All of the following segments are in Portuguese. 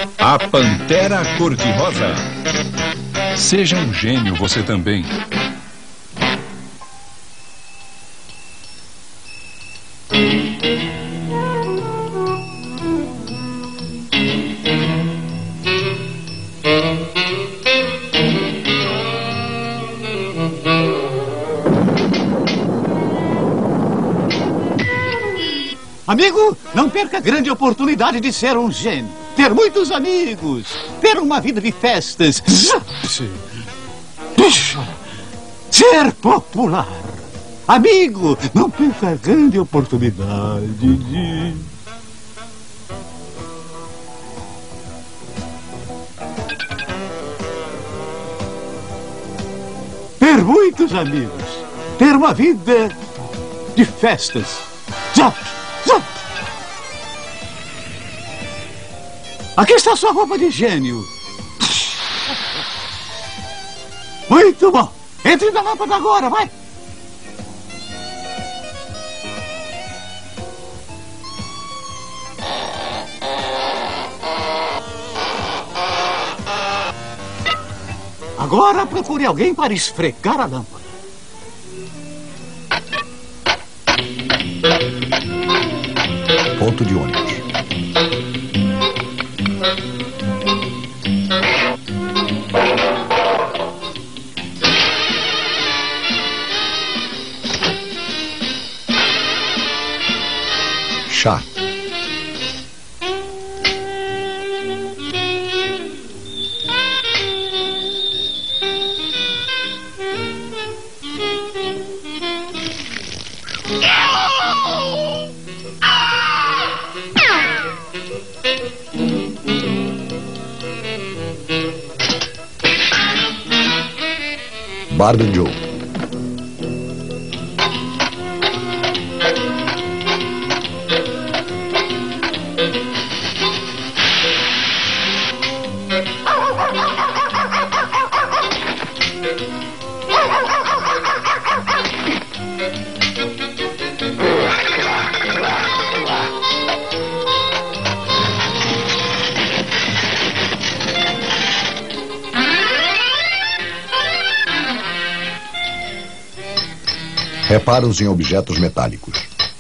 A Pantera Cor-de-Rosa. Seja um gênio você também. Amigo, não perca a grande oportunidade de ser um gênio. Ter muitos amigos. Ter uma vida de festas. Ser popular. Amigo, não perca a grande oportunidade de... ter muitos amigos. Ter uma vida de festas. Aqui está sua roupa de gênio. Muito bom. Entre na lâmpada agora, vai. Agora procure alguém para esfregar a lâmpada. Ponto de ônibus. Chá. Bardo Joe. Reparos em objetos metálicos.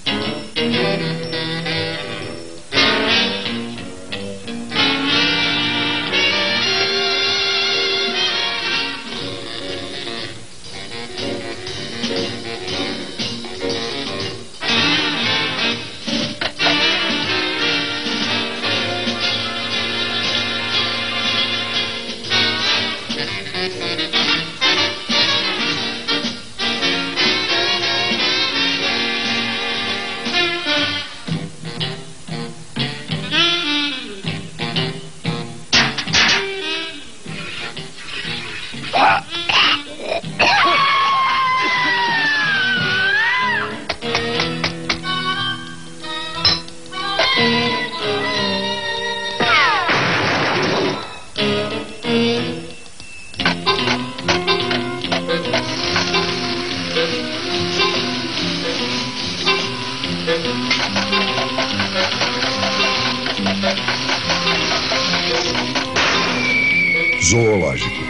Zoológico.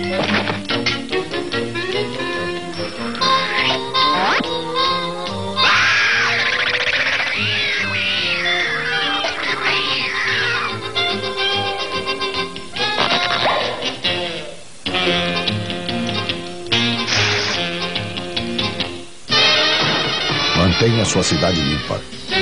Mantenha sua cidade limpa.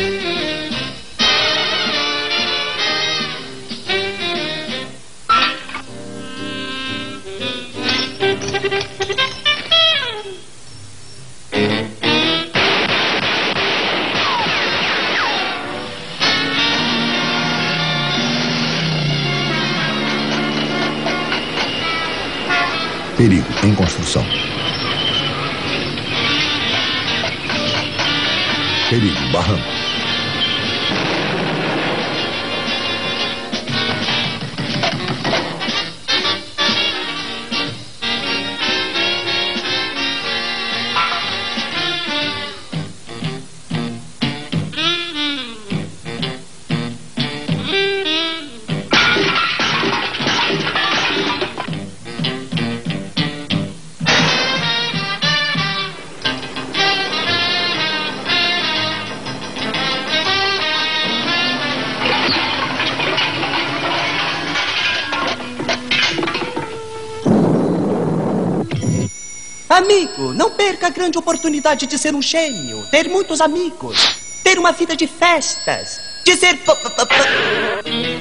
Perigo em construção. Perigo, barranco. Amigo, não perca a grande oportunidade de ser um gênio, ter muitos amigos, ter uma vida de festas, de ser...